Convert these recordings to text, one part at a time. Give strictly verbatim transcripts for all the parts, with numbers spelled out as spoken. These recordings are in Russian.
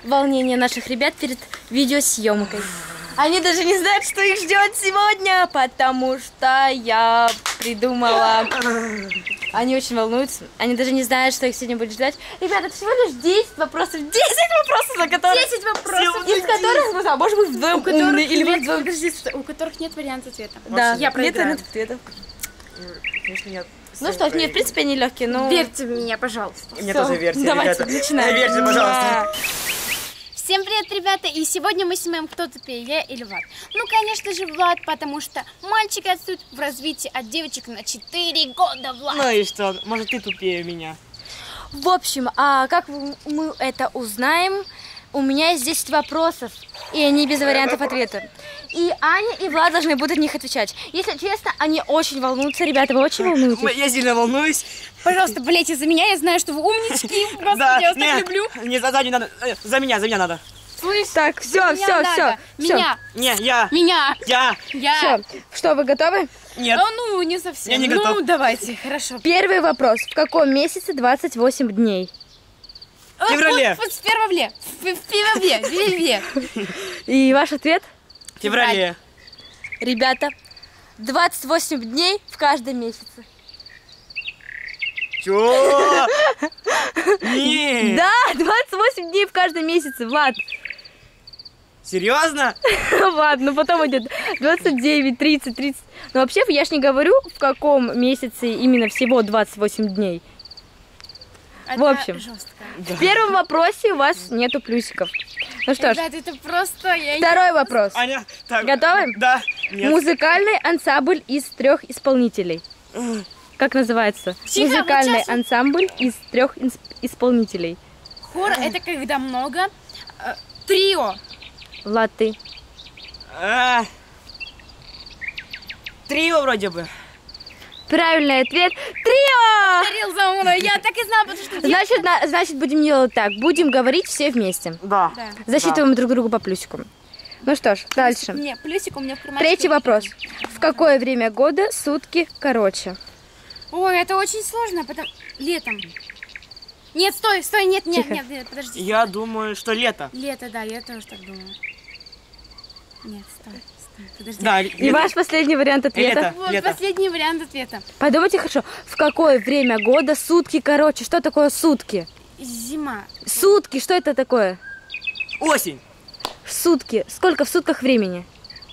волнение наших ребят перед видеосъемкой. Они даже не знают, что их ждет сегодня, потому что я придумала. Они очень волнуются. Они даже не знают, что их сегодня будет ждать. Ребята, это всего лишь десять вопросов. десять вопросов, за которые... десять вопросов. Из которых мы, а может быть, вдвоем умные, или вы вдвоем... Подожди, у которых нет варианта ответа. Да, я проиграю. нет ответов. Конечно, нет. Ну что ж, нет, в принципе, они легкие, но... Верьте в меня, пожалуйста. Мне тоже верьте, давайте, ребята. начинаем. Верьте, пожалуйста. Всем привет, ребята! И сегодня мы снимаем «Кто тупее, я или Влад?». Ну, конечно же, Влад, потому что мальчики отстают в развитии от девочек на четыре года, Влад. Ну и что? Может, ты тупее меня? В общем, а как мы это узнаем? У меня есть десять вопросов, и они без вариантов ответа. И Аня и Влад должны будут на них отвечать. Если честно, они очень волнуются. Ребята, вы очень волнуетесь? Я сильно волнуюсь. Пожалуйста, болейте за меня, я знаю, что вы умнички. Господи, Да, я вас так не, люблю. Не за Аню надо, э, за меня, за меня надо. Слышь, Так, все, меня все, надо. все. Меня, Не, я, меня, я. я. Все. Что, вы готовы? Нет. А, ну, не совсем. Я не ну, готов. давайте, хорошо. Первый вопрос. В каком месяце двадцать восемь дней? В феврале. В, в, в феврале. В, в феврале. В феврале. И ваш ответ? В феврале. Ребята, двадцать восемь дней в каждом месяце. Чё? Не. Да, двадцать восемь дней в каждом месяце, Влад. Серьезно? Ладно, потом идет двадцать девять, тридцать, тридцать. Но вообще я ж не говорю, в каком месяце именно всего двадцать восемь дней. В общем, жестко. в первом вопросе у вас нету плюсиков. Ну что ж, Ребята, это просто... Я не- второй вопрос. Аня, так. Готовы? Да. Нет. Музыкальный ансамбль из трех исполнителей. Как называется? Тихо, Музыкальный вот сейчас. ансамбль из трех инс- исполнителей. Хор это когда много. Э, Трио. Влад, ты. А, Трио вроде бы. Правильный ответ. Трио! Дарил за мной. Я так и знала, потому что... Значит, на- значит, будем делать так. Будем говорить все вместе. Да. Да. Засчитываем друг другу по плюсику. Ну что ж, дальше. Не, плюсик у меня в кармане. Третий вопрос. В какое время года сутки короче? Ой, это очень сложно, потому... Летом. Нет, стой, стой, нет, нет, Тихо. нет, нет, подожди. Я думаю, что лето. Лето, да, я тоже так думаю. Нет, стой, стой, подожди. Да, И ваш последний вариант ответа? Лето. Вот последний вариант ответа. Подумайте хорошо. В какое время года сутки короче? Что такое сутки? Зима. Сутки, что это такое? Осень. Сутки. Сколько в сутках времени?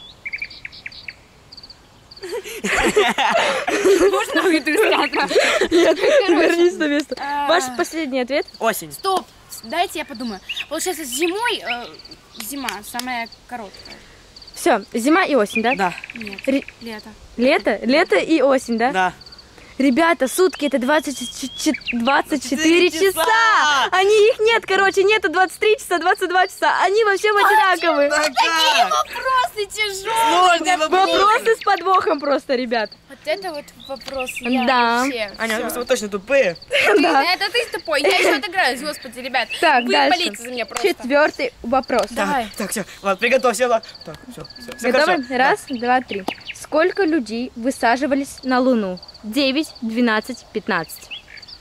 Можно уйду из кадра? Вернись на место. А. Ваш последний ответ? Осень. Стоп, дайте я подумаю. Получается, зимой, э, зима самая короткая. Все, зима и осень, да? Да. Нет, Ре- лето. Лето? Лето и осень, да? Да. Ребята, сутки это двадцать четыре, двадцать четыре часа. часа! Они их нет, короче, нету двадцать три часа, двадцать два часа. Они во всем одинаковые. Такие вопросы тяжелые. Сложные вопросы. Вопросы с подвохом просто, ребят. Вот это вот вопрос. Я Да. вообще Аня, всё. мы с тобой точно тупые. Ты- Да. Это ты тупой. Я еще отыграюсь, господи, ребят. Так, Вы дальше. болейте за меня просто. Четвертый вопрос. Давай. Так, так, все. Ладно, приготовься. ладно. Так, все, все, все Готовы? хорошо. Раз, два, три. Сколько людей высаживались на Луну? Девять, двенадцать, пятнадцать.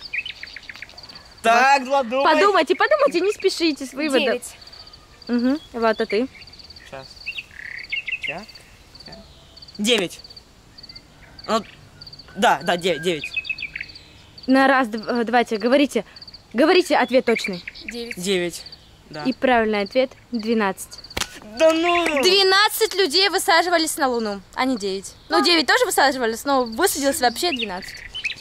Так, Влад, думай. Подумайте, подумайте, не спешите с выводом. Девять. Угу. Влад, а ты? Сейчас. Так, так. Девять. Ну, да, да, девять, девять. На раз, дв- давайте, говорите. Говорите ответ точный. Девять. Девять. Да. И правильный ответ двенадцать. Да ну! двенадцать людей высаживались на Луну, а не девять. Ну, девять тоже высаживались, но высадилось вообще двенадцать.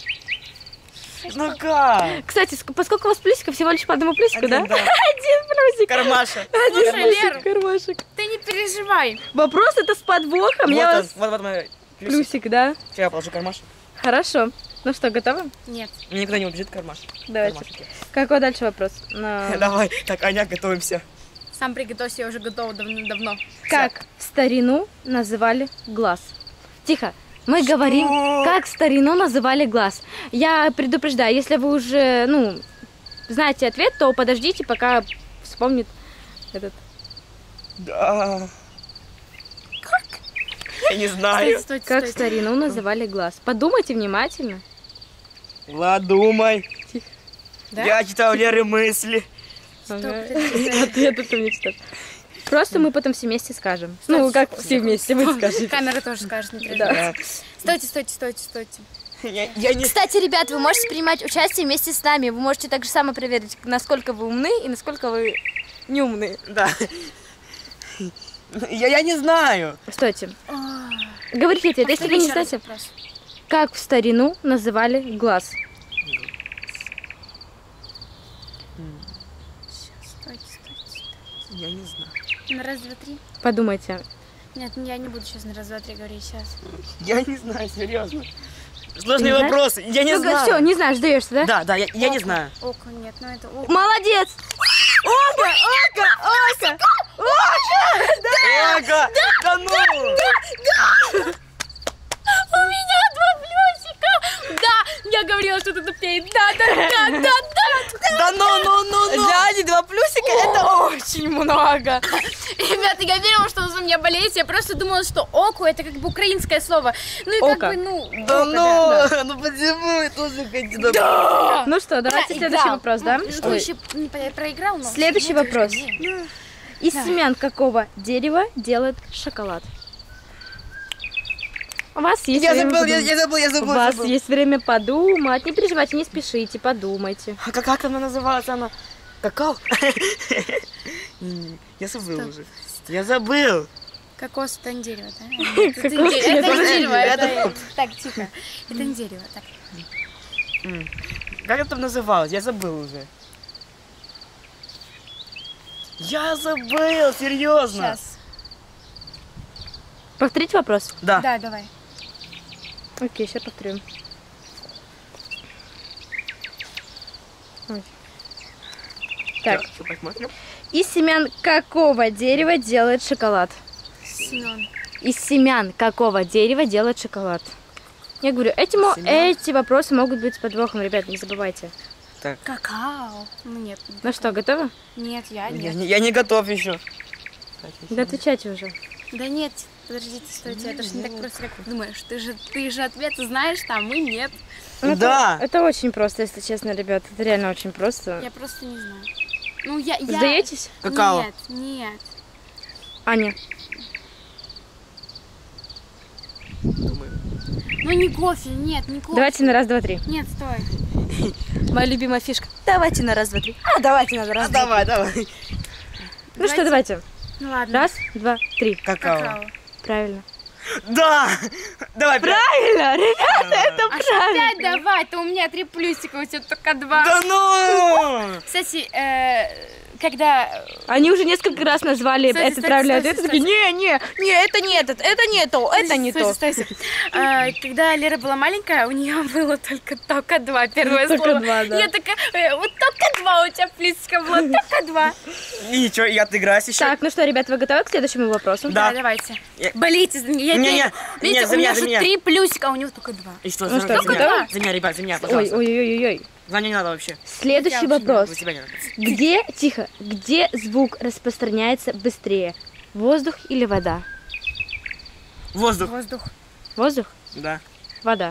Ну как? Кстати, ск- поскольку у вас плюсиков, всего лишь по одному плюсику, Один, да? да. Один плюсик. Кармаша. Один Слушай, плюсик, Лер. кармашек. Ты не переживай. Вопрос это с подвохом, Вот я он, вас... вот, вот мой плюсик. Плюсик, да? Сейчас я положу кармаш. Хорошо. Ну что, готовы? Нет. Мне никуда не убежит кармаш. Давайте. Кармашики. Какой дальше вопрос? На- Давай. Так, Аня, готовимся. Сам приготовься, я уже готова давно-давно. Как в старину называли глаз? Тихо. Мы говорим, как в старину называли глаз. Я предупреждаю, если вы уже, ну, знаете ответ, то подождите, пока вспомнит этот. Да. Как? Я не знаю. Стойте, Как в стойте. старину называли глаз. Подумайте внимательно. Влад, думай. Да? Я читал Леры мысли. Ага. Ответы ты мне читаешь. Просто мы потом все вместе скажем. Ну, как все вместе, вы скажете. Камера тоже скажет, не Да. переживайте. Стойте, стойте, стойте, стойте. Я, я не... Кстати, ребят, вы можете принимать участие вместе с нами. Вы можете так же само проверить, насколько вы умны и насколько вы не умны. Да. Я, я не знаю. Стойте. Говорите ответ, если вы не знаете, как в старину называли глаз? Стойте, стойте. Я не знаю. На раз, два, три. Подумайте. Нет, я не буду сейчас на раз, два, три говорить сейчас. Я не знаю, серьезно. Сложные Не знаешь? вопросы. Я не Ну, знаю. все, не знаешь, сдаешься, да? Да, да, я, я не знаю. Око, нет, ну это око. Молодец! Ока, ока, ока! Ага, да ну! У меня два плюсика! Да, я говорила, что ты тупее. Да, да, да, да, да. Да ну, ну, ну, ну! Для Ани два плюсика это очень много. Ребята, я верила, что вы за меня болеете. Я просто думала, что око это как бы украинское слово. Ну и Око. как бы, ну... Да око, ну! Ну почему я тоже хочу? Да. Ну что, давайте Да, следующий играл. вопрос, да? Ну, Что Ой. еще не по- проиграл, но... Следующий Ну, вопрос. не. Из Да. семян какого дерева делают шоколад? У вас есть Я время забыл, я, подумать. я забыл, я У забыл. вас забыл. есть время подумать. Не переживайте, не спешите, подумайте. А как, как она называлась? Она... Какао? Я забыл уже. Я забыл. Кокос это не дерево, да? Это не Кокос дерево, это это не дерево. это это- Так, тихо. Это не дерево. Так. М. Как это называлось? Я забыл уже. Я забыл, серьезно. Сейчас. Повторить вопрос? Да. Да, давай. Окей, сейчас повторю. Ой. Так, Всё, посмотрим. из семян какого дерева делают шоколад? Семен. Из семян какого дерева делают шоколад? Я говорю, эти, мо- Семян? эти вопросы могут быть с подвохом, ребят, не забывайте. Так. Какао. Ну нет. Ну что, готовы? Нет, я Я, нет. не- я не готов еще. Да отвечайте уже. Да нет. Подождите, стойте, это же не так просто, как ты думаешь. Ты же, ты же ответы знаешь, там мы нет. Ну, Да. Это, это очень просто, если честно, ребят. Это реально очень просто. Я просто не знаю. Ну я, я... Сдаетесь? Какао. Нет, нет. Аня. Думаю. Ну не кофе, нет, не кофе. Давайте на раз, два, три. Нет, стой. Моя любимая фишка. Давайте на раз, два, три. А, давайте на раз, А, давай, давай. Ну что, давайте. Ну ладно. Раз, два, три. Какао. Какао. Правильно. Да! Давай, прям. Правильно, ребята, это А что опять давай-то? У меня три плюсика, у тебя только два. Да ну! Кстати, э, когда... Они уже несколько раз назвали Стойте, этот стойте, правильный стойте, ответ. и такие, не, не, не, это не этот, это не то, это не то. Стойте, стойте. А, когда Лера была маленькая, у нее было только только два первое Только слово. два, да. Я такая, э, вот только два у тебя плюсика было, только два. И ничего, я отыграюсь еще. Так, ну что, ребят, вы готовы к следующему вопросу? Да. Да, давайте. Я- Болейте за меня. Я Не, не, верю. не, Видите, за у меня, меня за же меня. три плюсика, а у него только два. И что, Ну за, что, за вы меня? готовы? За меня, ребят, за меня, Ой, пожалуйста. ой, ой, ой, ой. За меня не надо вообще. Следующий Я очень вопрос. За тебя не надо. Где, тихо, где звук распространяется быстрее? Воздух или вода? Воздух. Воздух. Воздух? Да. Вода.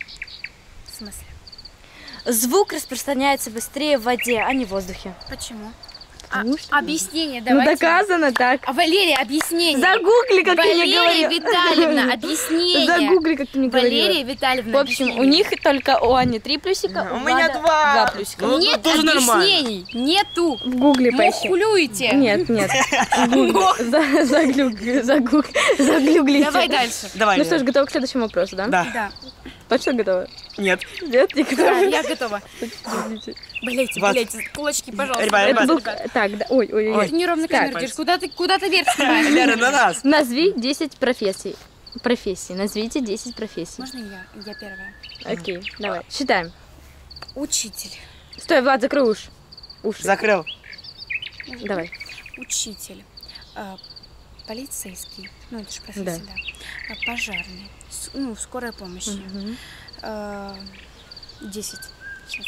В смысле? Звук распространяется быстрее в воде, а не в воздухе. Почему? Потому А, что- объяснение Ну, давайте. доказано так. А Валерия, объяснение. Загугли, как ты мне Валерия говорил. Витальевна, объяснение. Загугли, как ты мне Валерия говорила. Витальевна, В общем, у объяснение. них только у Ани три плюсика, У у меня Влада два. два плюсика. Ну, Нет тоже нормально. объяснений, нету. В гугле поищи. Мухлюете. Нет, нет. Гугл. За- заглюг- загуг- Заглюглите. Давай дальше. Давай. Ну что ж, готовы к следующему вопросу, да? Да. Да, Точно готовы? Нет. Нет, не да, готовы? я готова. Подождите. Болейте, Вот. болейте. Кулачки, пожалуйста. Ребят, Это ребят. был... Ребят. Так, да. Ой, ой, ой. Ой. Ты неровно Так. камеру держишь. Куда ты, куда ты вверх снимаешь? Лера, на нас. Назови десять профессий. Профессий. Назовите десять профессий. Можно я? Я первая. Окей, давай. Считаем. Учитель. Стой, Влад, закрой уши. Уши. Закрыл. Давай. Учитель. А, полицейский. Ну, это же профессия, да. А, пожарный. С- ну, скорая помощь. Мгм. А, Десять. Сейчас.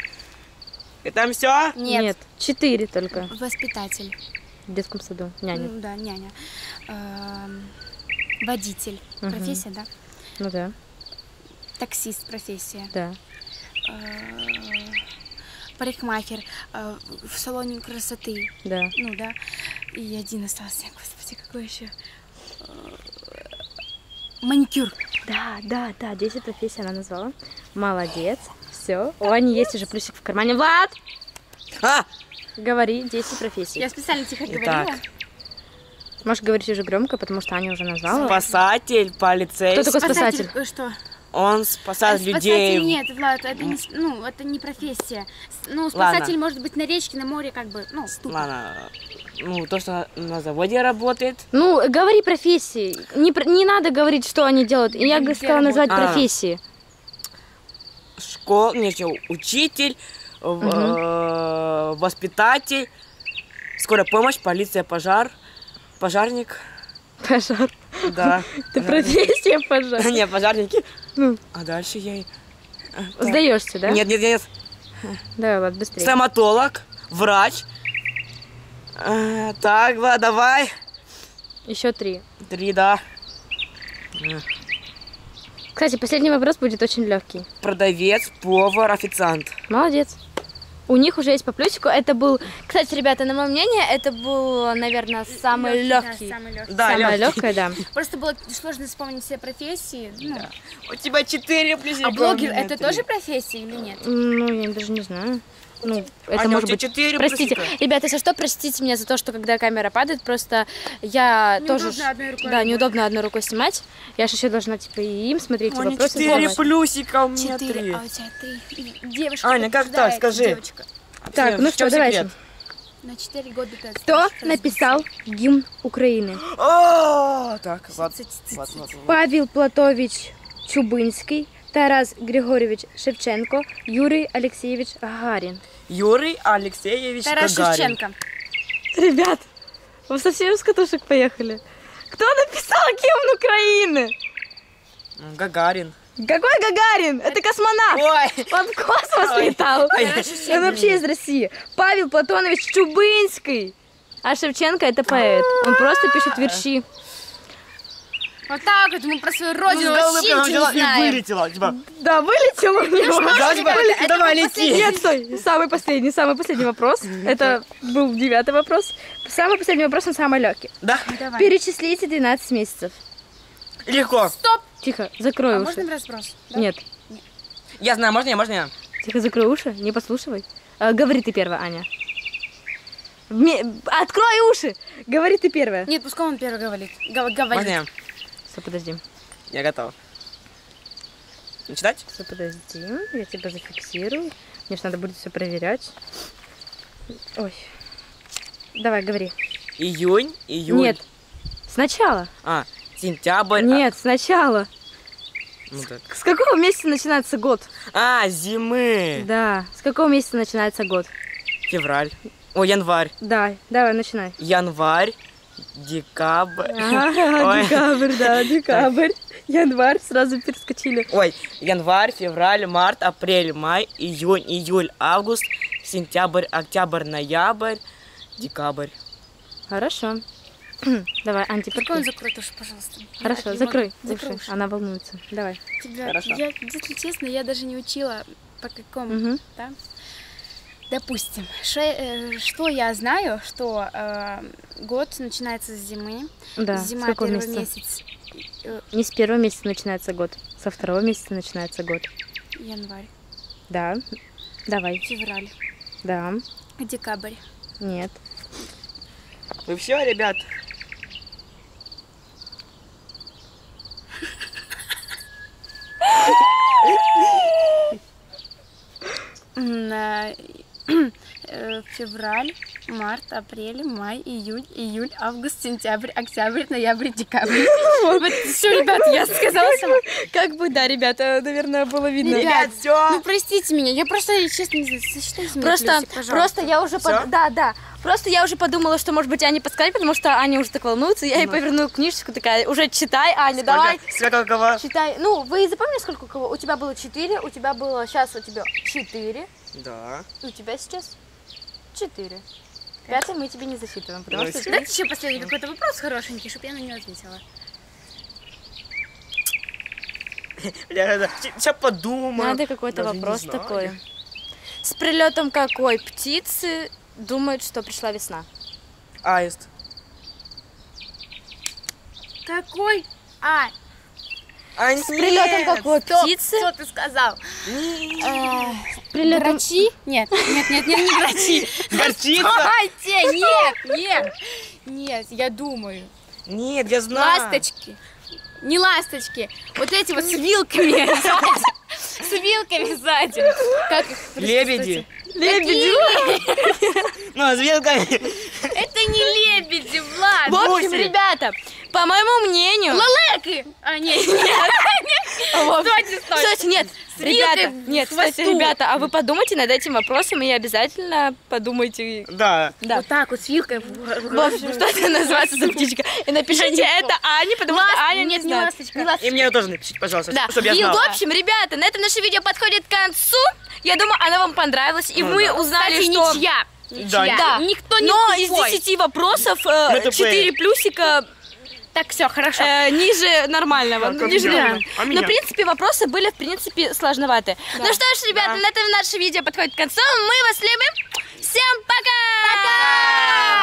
И там все? Нет. Четыре только Воспитатель. в детском саду. Няня. Ну, да, няня. А, водитель. Мгм. Профессия, да. Ну да, Таксист. Профессия. да. А, парикмахер э, в салоне красоты. Да. Ну да. И один остался. Господи, какой еще? Э, маникюр. Да, да, да, десять профессий она назвала. Молодец. Все. У Ани есть уже плюсик в кармане. Влад! А! Говори, десять профессий. Я специально тихо Итак. говорила. Можешь говорить уже громко, потому что Аня уже назвала. Спасатель, полицейский. Кто такой спасатель? э, Что? Он спасает Спасатель людей. нет, Влад, это не, с- ну, это не профессия. С- Ну, спасатель может быть на речке, на море, как бы, ну, ступа. Ладно. Ну, то, что на заводе работает. Ну, говори профессии. Не, про- не надо говорить, что они делают. Я Где сказала назвать работают? А. профессии. Школ, не, что, учитель, в- э, воспитатель, скорая помощь, полиция, пожар, пожарник. Пожар. Да. Ты профессия пожар. Не, пожарники. Ну, А дальше я... и- сдаешься, да? Нет, нет, нет. Давай, Влад, быстрее. Стоматолог, врач. Э, Так, Влад, давай. Еще три. Три, да. Кстати, последний вопрос будет очень легкий. Продавец, повар, официант. Молодец. У них уже есть по плюсику. Это был, кстати, ребята, на мое мнение, это был, наверное, самый легкий. Да, самый легкий. Да, Самое легкий. легкое, да. Просто было сложно вспомнить все профессии. Ну. У тебя четыре плюсика. А у блогер меня это три. тоже профессия или нет? Ну, я даже не знаю. Ну, это Аня, у может тебя быть... четыре Простите, плюсика. ребята, если что, простите меня за то, что когда камера падает, просто я Неудобно тоже... одной рукой Да, работать. неудобно одной рукой снимать. Я же еще должна, типа, и им смотреть, и Аня, вопросы четыре задавать. плюсика, у меня Четыре, три. а у тебя три. И девушка Аня, как побеждает, так? Скажи. девочка. Так, ну В чём что, давайте. секрет? На четыре года тест. Кто написал гимн Украины? О, так, ладно, Цыц, цыц, ладно, цыц. ладно. Павел Платович Чубинский, Тарас Григорьевич Шевченко, Юрий Алексеевич Гагарин. Юрий Алексеевич Тарас Гагарин. Шевченко. Ребят, вы совсем с катушек поехали? Кто написал гимн Украины? М, Гагарин. Какой Гагарин? Это космонавт. Ой, Он в космос Ой. летал. Ой. Он вообще из России. Павел Платонович Чубинский. А Шевченко это поэт. Он просто пишет верши. Вот так вот мы про свою родину ну, вообще прям ничего взяла не и знаем. вылетела. Типа, Да, вылетел у него. да, типа, это давай, был лети. Нет, стой. Самый последний, самый последний вопрос. Это был девятый вопрос. Самый последний вопрос, он самый легкий. Да, Давай. Перечислите двенадцать месяцев. легко. Стоп! Тихо, закрой А уши. можно разброс? Да? Нет. Я знаю, можно я, можно я? Тихо, закрой уши, не послушивай. А, говори ты первая, Аня. Ме- Открой уши! Говори ты первая. Нет, пускай он первый говорит. Гов- Можно говорит. я? Все, подожди. Я готов. Начинать? Все, подожди. Я тебя зафиксирую. Мне же надо будет все проверять. Ой. Давай, говори. Июнь, июль. Нет. Сначала. А, сентябрь. Нет, сначала. А, ну так. С какого месяца начинается год? А, зимы. Да. С какого месяца начинается год? Февраль. О, январь. Да, давай, начинай. Январь, декабрь. Ага, Ой. декабрь, да, декабрь. Январь, сразу перескочили. Ой, январь, февраль, март, апрель, май, июнь, июль, август, сентябрь, октябрь, ноябрь, декабрь. Хорошо. Давай, Ань, теперь Пускай он ты. закроет уши, пожалуйста. Я Хорошо, так не закрой могу. Закрой уши. уши. Она волнуется. Давай. Тебя- Хорошо. Я, если честно, я даже не учила, по какому, Мгм. да? Допустим, шо- э, что я знаю, что э, год начинается с зимы. Да. С Зима какого первый месяца? месяц э, Не с первого месяца начинается год. Со второго месяца начинается год. январь, Да. Давай. февраль, Да. декабрь. Нет. Вы все, ребят? М, э, э, Февраль, март, апрель, май, июль, июль, август, сентябрь, октябрь, ноябрь, декабрь. Вот все, ребят, я сказала сама. Как бы, да, ребята, наверное, было видно. Ребят, все. ну простите меня, я просто, честно, не знаю, сосчитайте мне Просто, плюсик, пожалуйста. просто я уже, Всё? под- да, да, просто я уже подумала, что, может быть, Ане подсказать, потому что Аня уже так волнуется, я ей повернула книжечку, такая, уже читай, Аня, давай, Сколько у кого? читай. Ну, вы запомнили, сколько у кого? У тебя было четыре, у тебя было, сейчас у тебя четыре, Да. и у тебя сейчас четыре. Пятый мы тебе не засчитываем, потому Ой, что ты... Дайте еще последний какой-то вопрос хорошенький, чтобы я на него ответила. Сейчас подумаю. Надо какой-то Даже не вопрос знаю. такой. С прилетом какой птицы думают, что пришла весна? Аист. Какой? А, А С прилетом какой птицы? что ты сказал? Э, с прилетом... Грачи? Нет, нет, нет, нет, не грачи. Горчица? Стойте, нет, нет, нет, я думаю. Нет, я знаю. Ласточки. Не ласточки, вот эти вот с вилками сзади. С вилками сзади. Как их? Лебеди. Лебеди. Ну, с вилками. Это не лебеди, Влад. В общем, Гуси. ребята, по моему мнению... Лалеки. А, нет, нет. Стойте, стойте. Кстати, нет, С ребята, вилкой в нет, кстати, хвосту. ребята, а вы подумайте над этим вопросом и обязательно подумайте. Да. Да. Вот так вот с вилкой. В общем, что это называется за птичка? И напишите это Ане, потому что Аня не Нет, не знает. ласточка. И мне тоже напишите, пожалуйста, Да. чтобы я И, знал. в общем, ребята, на этом наше видео подходит к концу. Я думаю, оно вам понравилось. И Ну мы да. узнали, Кстати, что... ничья. Да, Ничья. Да. Никто не Но из тупой. десяти вопросов Мы тупые. четыре плюсика Так, все, хорошо. э, ниже нормального. Так, а ниже меня? нормального. А Но, меня? в принципе, вопросы были, в принципе, сложноваты. Ну что ж, ребята, Да. на этом наше видео подходит к концу. Мы вас любим. Всем пока! Пока!